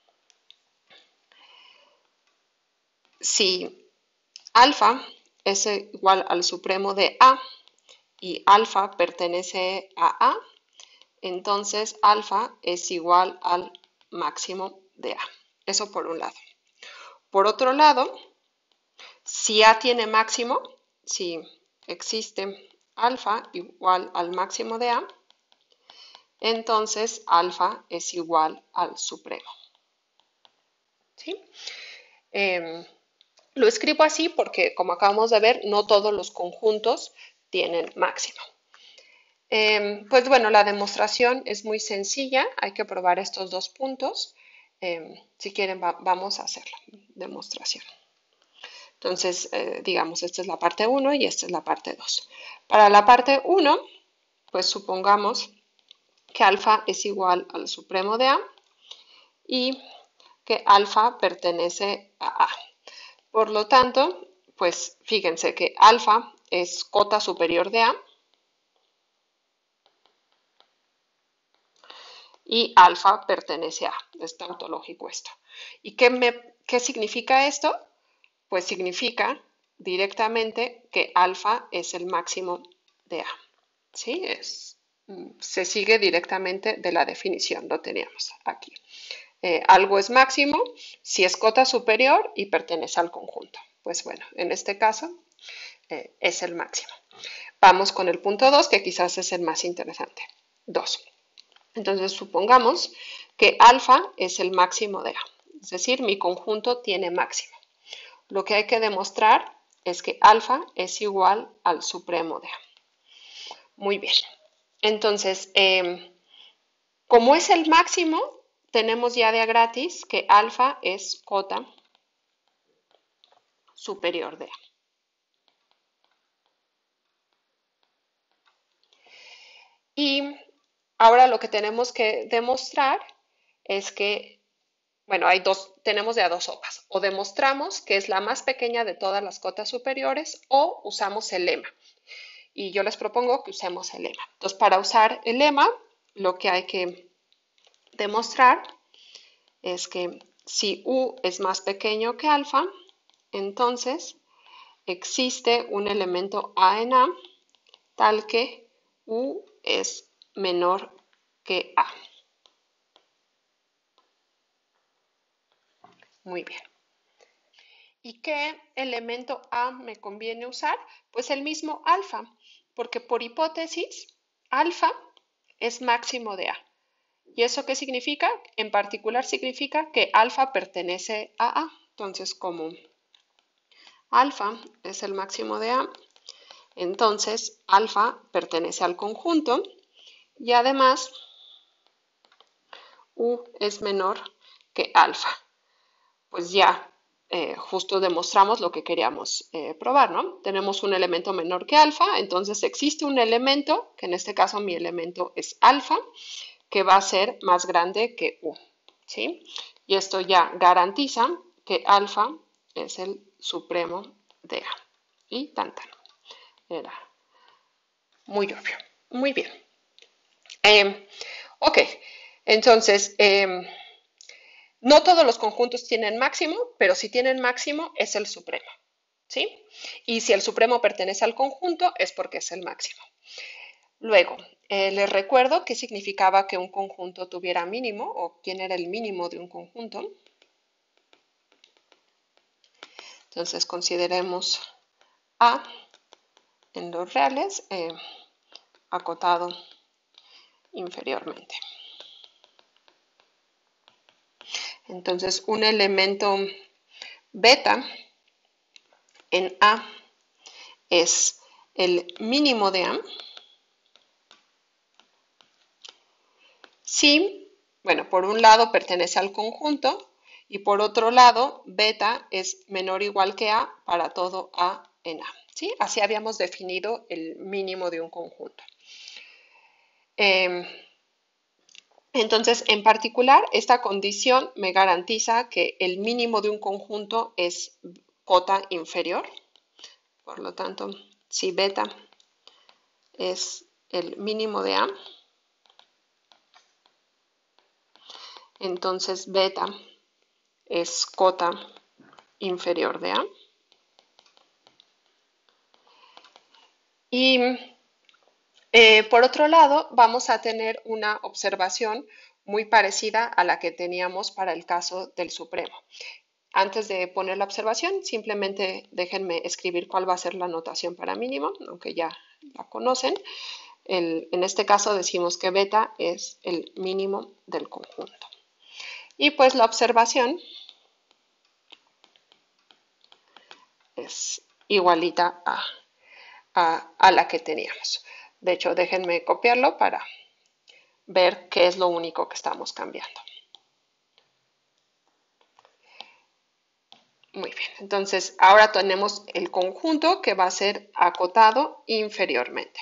si alfa es igual al supremo de A y alfa pertenece a A, entonces alfa es igual al máximo de A. Eso por un lado. Por otro lado, si A tiene máximo, si existe alfa igual al máximo de A, entonces alfa es igual al supremo. ¿Sí? Eh, lo escribo así porque, como acabamos de ver, no todos los conjuntos tienen máximo. Eh, pues bueno, la demostración es muy sencilla, hay que probar estos dos puntos. Eh, si quieren, va, vamos a hacer la demostración. Entonces, eh, digamos, esta es la parte uno y esta es la parte dos. Para la parte uno, pues supongamos que alfa es igual al supremo de A y que alfa pertenece a A. Por lo tanto, pues fíjense que alfa es cota superior de A y alfa pertenece a A. Es tautológico esto. ¿Y qué, me, qué significa esto? Pues significa directamente que alfa es el máximo de A. ¿Sí? Es, se sigue directamente de la definición, lo teníamos aquí. Eh, algo es máximo si es cota superior y pertenece al conjunto. Pues bueno, en este caso eh, es el máximo. Vamos con el punto dos, que quizás es el más interesante. dos. Entonces supongamos que alfa es el máximo de A, es decir, mi conjunto tiene máximo. Lo que hay que demostrar es que alfa es igual al supremo de A. Muy bien. Entonces, eh, como es el máximo, tenemos ya de a gratis que alfa es cota superior de A. Y ahora lo que tenemos que demostrar es que, bueno, hay dos, tenemos de a dos sopas. O demostramos que es la más pequeña de todas las cotas superiores o usamos el lema. Y yo les propongo que usemos el lema. Entonces, para usar el lema, lo que hay que demostrar es que si U es más pequeño que alfa, entonces existe un elemento A en A tal que U es menor que A. Muy bien. ¿Y qué elemento A me conviene usar? Pues el mismo alfa, porque por hipótesis, alfa es máximo de A. ¿Y eso qué significa? En particular significa que alfa pertenece a A. Entonces, como alfa es el máximo de A, entonces alfa pertenece al conjunto y además U es menor que alfa. Pues ya eh, justo demostramos lo que queríamos eh, probar, ¿no? Tenemos un elemento menor que alfa, entonces existe un elemento, que en este caso mi elemento es alfa, que va a ser más grande que U, ¿sí? Y esto ya garantiza que alfa es el supremo de A. Y tan tan. Era muy obvio. Muy bien. Eh, ok, entonces, eh, no todos los conjuntos tienen máximo, pero si tienen máximo es el supremo, ¿sí? Y si el supremo pertenece al conjunto es porque es el máximo. Luego, eh, les recuerdo qué significaba que un conjunto tuviera mínimo o quién era el mínimo de un conjunto. Entonces, consideremos A en los reales, eh, acotado inferiormente. Entonces, un elemento beta en A es el mínimo de A. Si, bueno, por un lado pertenece al conjunto y por otro lado, beta es menor o igual que A para todo A en A. ¿Sí? Así habíamos definido el mínimo de un conjunto. Eh, entonces, en particular, esta condición me garantiza que el mínimo de un conjunto es cota inferior. Por lo tanto, si beta es el mínimo de A, entonces beta es cota inferior de A. Y eh, por otro lado, vamos a tener una observación muy parecida a la que teníamos para el caso del supremo. antes de poner la observación, simplemente déjenme escribir cuál va a ser la notación para mínimo, aunque ya la conocen. El, en este caso decimos que beta es el mínimo del conjunto. Y pues la observación es igualita a, a, a la que teníamos. De hecho, déjenme copiarlo para ver qué es lo único que estamos cambiando. Muy bien, entonces ahora tenemos el conjunto que va a ser acotado inferiormente.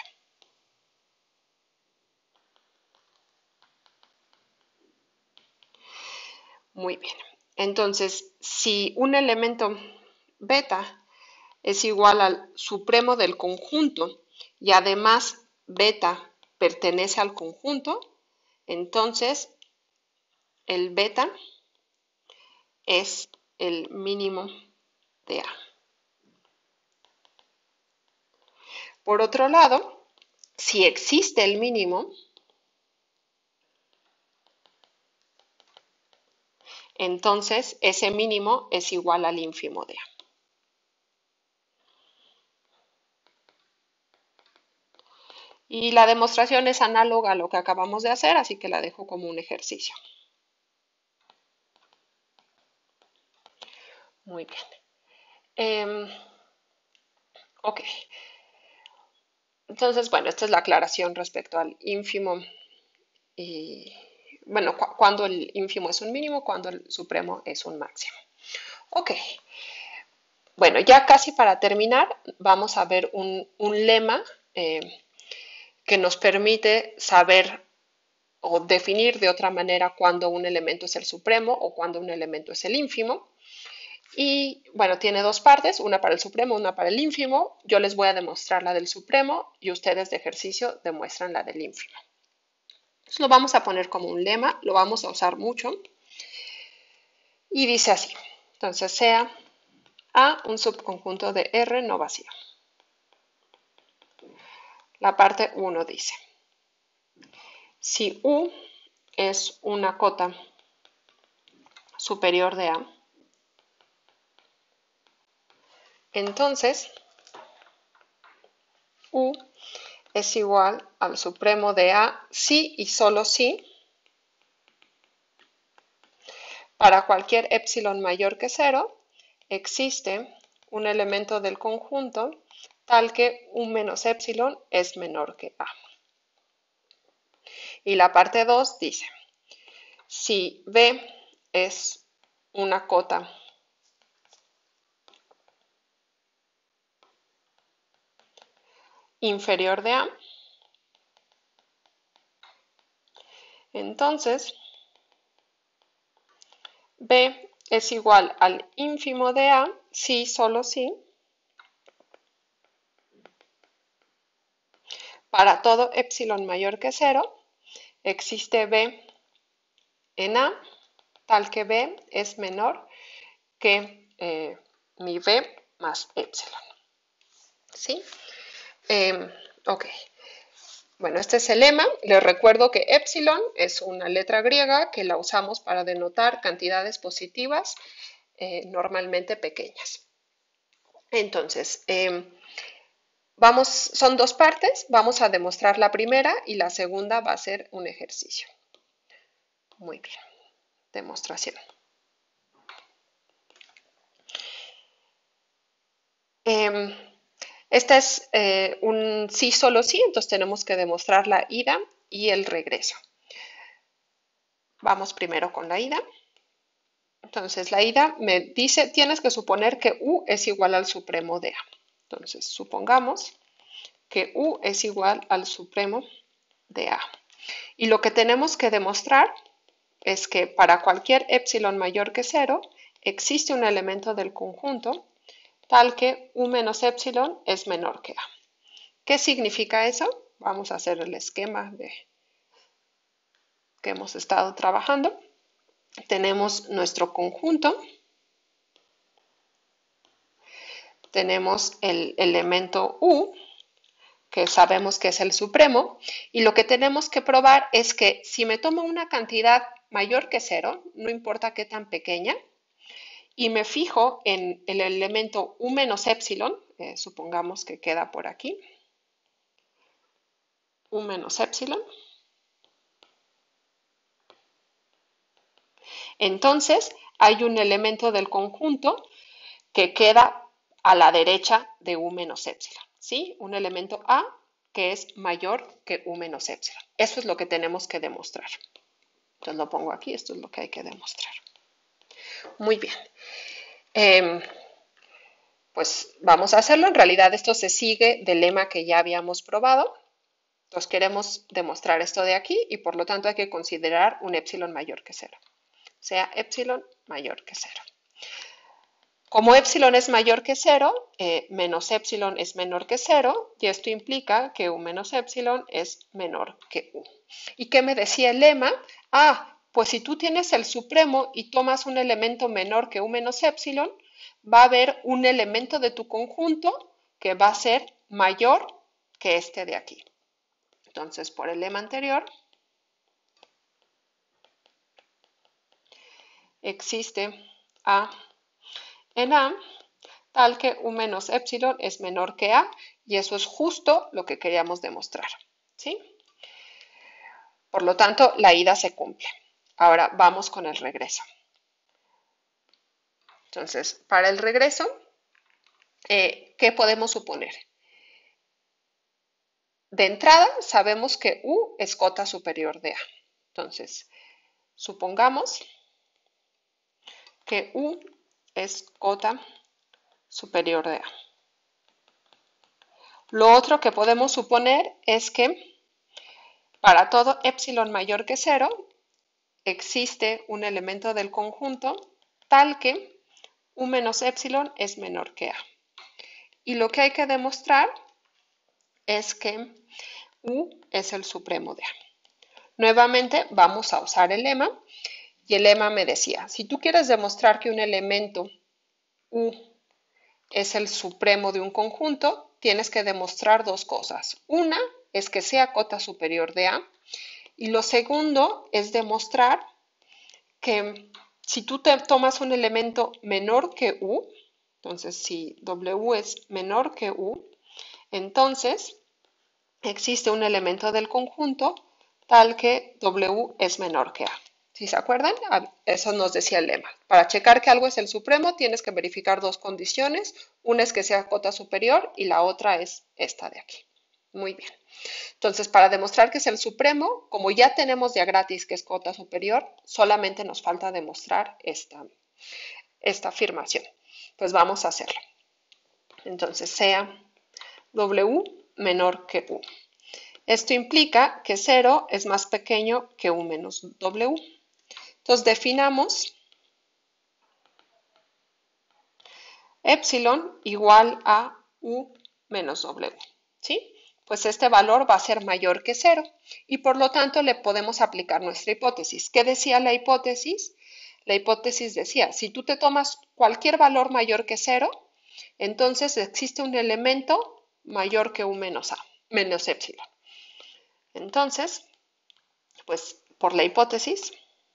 Muy bien, entonces si un elemento beta es igual al supremo del conjunto y además beta pertenece al conjunto, entonces el beta es el mínimo de A. Por otro lado, si existe el mínimo, entonces ese mínimo es igual al ínfimo de A. Y la demostración es análoga a lo que acabamos de hacer, así que la dejo como un ejercicio. Muy bien. Eh, ok. Entonces, bueno, esta es la aclaración respecto al ínfimo y, bueno, cu cuando el ínfimo es un mínimo, cuando el supremo es un máximo. Ok. Bueno, ya casi para terminar, vamos a ver un, un lema eh, que nos permite saber o definir de otra manera cuando un elemento es el supremo o cuando un elemento es el ínfimo. Y bueno, tiene dos partes, una para el supremo, una para el ínfimo. Yo les voy a demostrar la del supremo y ustedes de ejercicio demuestran la del ínfimo. Entonces lo vamos a poner como un lema, lo vamos a usar mucho. Y dice así, entonces sea A un subconjunto de R no vacío. La parte uno dice, si U es una cota superior de A, entonces U es igual al supremo de A si y solo si para cualquier epsilon mayor que cero existe un elemento del conjunto tal que U menos epsilon es menor que A. Y la parte dos dice, si B es una cota inferior de A, entonces B es igual al ínfimo de A si, solo si, para todo epsilon mayor que cero existe B en A tal que B es menor que eh, mi B más epsilon. ¿Sí? Eh, ok. Bueno, este es el lema. Les recuerdo que epsilon es una letra griega que la usamos para denotar cantidades positivas, eh, normalmente pequeñas. Entonces, eh, vamos, son dos partes. Vamos a demostrar la primera y la segunda va a ser un ejercicio. Muy bien. Demostración. Eh, Este es eh, un sí, solo sí, entonces tenemos que demostrar la ida y el regreso. Vamos primero con la ida. Entonces la ida me dice, tienes que suponer que U es igual al supremo de A. Entonces supongamos que U es igual al supremo de A. Y lo que tenemos que demostrar es que para cualquier epsilon mayor que cero existe un elemento del conjunto tal que U menos epsilon es menor que A. ¿Qué significa eso? Vamos a hacer el esquema de que hemos estado trabajando. Tenemos nuestro conjunto, tenemos el elemento U, que sabemos que es el supremo, y lo que tenemos que probar es que si me tomo una cantidad mayor que cero, no importa qué tan pequeña, y me fijo en el elemento u menos epsilon, eh, supongamos que queda por aquí, u menos epsilon, entonces hay un elemento del conjunto que queda a la derecha de u menos epsilon, ¿sí? Un elemento A que es mayor que u menos epsilon. Eso es lo que tenemos que demostrar. Entonces lo pongo aquí, esto es lo que hay que demostrar. Muy bien. Eh, pues vamos a hacerlo. En realidad esto se sigue del lema que ya habíamos probado. Entonces queremos demostrar esto de aquí y por lo tanto hay que considerar un epsilon mayor que cero. O sea, epsilon mayor que cero. Como epsilon es mayor que cero, eh, menos epsilon es menor que cero, y esto implica que u menos epsilon es menor que u. ¿Y qué me decía el lema? Ah, pues si tú tienes el supremo y tomas un elemento menor que u menos epsilon, va a haber un elemento de tu conjunto que va a ser mayor que este de aquí. Entonces, por el lema anterior, existe A en A, tal que u menos epsilon es menor que A, y eso es justo lo que queríamos demostrar, ¿sí? Por lo tanto, la ida se cumple. Ahora vamos con el regreso. Entonces, para el regreso, eh, ¿qué podemos suponer? De entrada, sabemos que U es cota superior de A. Entonces, supongamos que U es cota superior de A. Lo otro que podemos suponer es que para todo epsilon mayor que cero, existe un elemento del conjunto tal que u menos epsilon es menor que A. Y lo que hay que demostrar es que U es el supremo de A. Nuevamente vamos a usar el lema y el lema me decía, si tú quieres demostrar que un elemento U es el supremo de un conjunto, tienes que demostrar dos cosas. Una es que sea cota superior de A y lo segundo es demostrar que si tú te tomas un elemento menor que U, entonces si W es menor que U, entonces existe un elemento del conjunto tal que W es menor que A. ¿Sí se acuerdan? Eso nos decía el lema. Para checar que algo es el supremo, tienes que verificar dos condiciones. Una es que sea cota superior y la otra es esta de aquí. Muy bien. Entonces, para demostrar que es el supremo, como ya tenemos ya gratis que es cota superior, solamente nos falta demostrar esta, esta afirmación. Pues vamos a hacerlo. Entonces, sea W menor que U. Esto implica que cero es más pequeño que U menos W. Entonces definamos epsilon igual a U menos W, ¿sí? Pues este valor va a ser mayor que cero y por lo tanto le podemos aplicar nuestra hipótesis. ¿Qué decía la hipótesis? La hipótesis decía, si tú te tomas cualquier valor mayor que cero, entonces existe un elemento mayor que U menos A, menos epsilon. Entonces, pues por la hipótesis,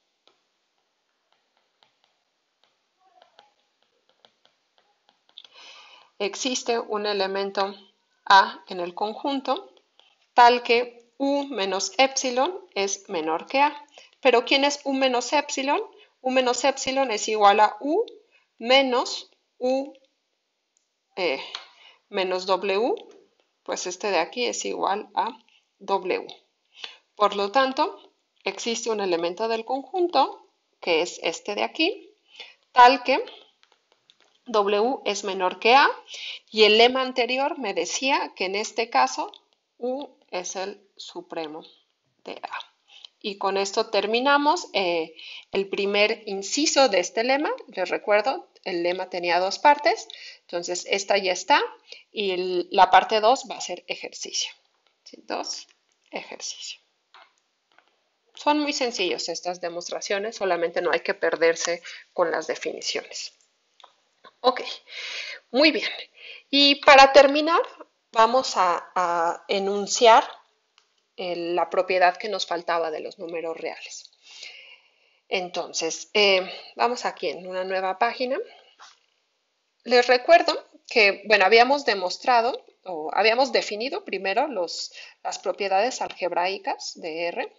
existe un elemento A en el conjunto tal que U menos epsilon es menor que A. Pero ¿quién es U menos epsilon? U menos epsilon es igual a U menos U eh, menos W, pues este de aquí es igual a W. Por lo tanto, existe un elemento del conjunto, que es este de aquí, tal que W es menor que A, y el lema anterior me decía que en este caso U es el supremo de A. Y con esto terminamos eh, el primer inciso de este lema. Les recuerdo, el lema tenía dos partes, entonces esta ya está, y el, la parte dos va a ser ejercicio. ¿Sí? Dos, ejercicio. Son muy sencillos estas demostraciones, solamente no hay que perderse con las definiciones. Ok, muy bien. Y para terminar, vamos a, a enunciar eh, la propiedad que nos faltaba de los números reales. Entonces, eh, vamos aquí en una nueva página. Les recuerdo que, bueno, habíamos demostrado o habíamos definido primero los, las propiedades algebraicas de R.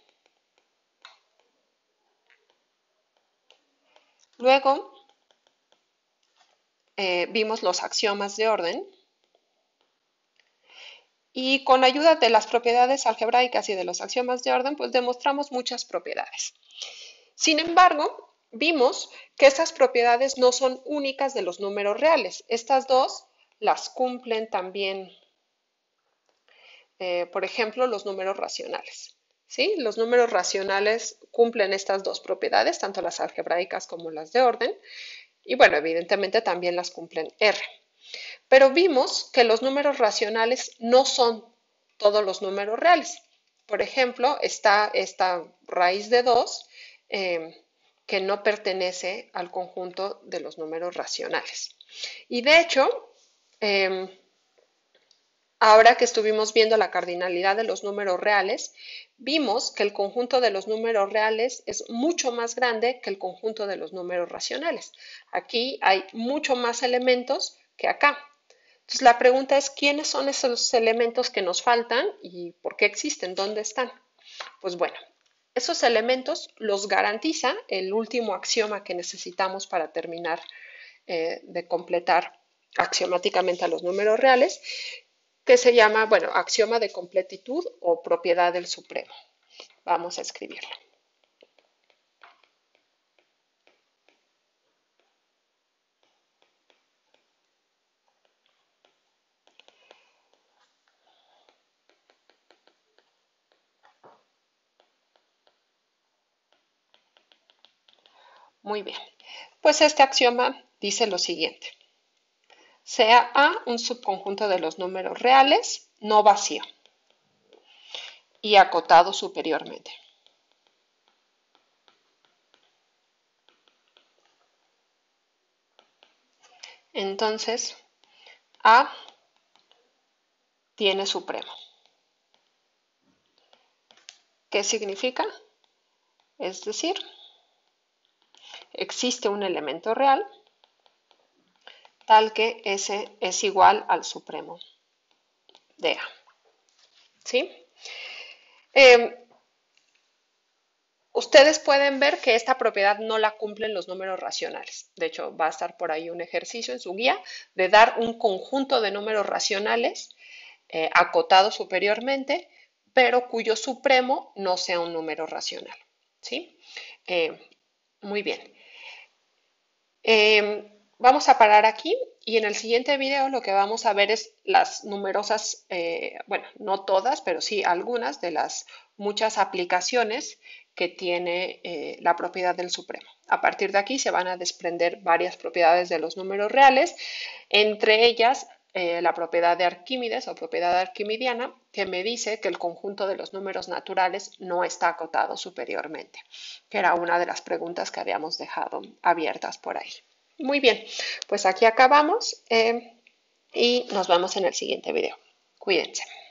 Luego eh, vimos los axiomas de orden. Y con ayuda de las propiedades algebraicas y de los axiomas de orden, pues demostramos muchas propiedades. Sin embargo, vimos que estas propiedades no son únicas de los números reales. Estas dos las cumplen también, eh, por ejemplo, los números racionales. ¿Sí? Los números racionales cumplen estas dos propiedades, tanto las algebraicas como las de orden. Y bueno, evidentemente también las cumplen R. Pero vimos que los números racionales no son todos los números reales. Por ejemplo, está esta raíz de dos eh, que no pertenece al conjunto de los números racionales. Y de hecho, eh, ahora que estuvimos viendo la cardinalidad de los números reales, vimos que el conjunto de los números reales es mucho más grande que el conjunto de los números racionales. Aquí hay mucho más elementos que acá. Entonces la pregunta es, ¿quiénes son esos elementos que nos faltan y por qué existen? ¿Dónde están? Pues bueno, esos elementos los garantiza el último axioma que necesitamos para terminar eh, de completar axiomáticamente a los números reales, que se llama, bueno, axioma de completitud o propiedad del supremo. Vamos a escribirlo. Muy bien, pues este axioma dice lo siguiente. Sea A un subconjunto de los números reales no vacío y acotado superiormente. Entonces, A tiene supremo. ¿Qué significa? Es decir, existe un elemento real tal que ese es igual al supremo de A. ¿Sí? Eh, Ustedes pueden ver que esta propiedad no la cumplen los números racionales. De hecho, va a estar por ahí un ejercicio en su guía de dar un conjunto de números racionales eh, acotado superiormente, pero cuyo supremo no sea un número racional. ¿Sí? Eh, muy bien. Eh, vamos a parar aquí y en el siguiente video lo que vamos a ver es las numerosas, eh, bueno, no todas, pero sí algunas de las muchas aplicaciones que tiene eh, la propiedad del supremo. A partir de aquí se van a desprender varias propiedades de los números reales, entre ellas eh, la propiedad de Arquímedes o propiedad arquimidiana, que me dice que el conjunto de los números naturales no está acotado superiormente, que era una de las preguntas que habíamos dejado abiertas por ahí. Muy bien, pues aquí acabamos eh, y nos vemos en el siguiente video. Cuídense.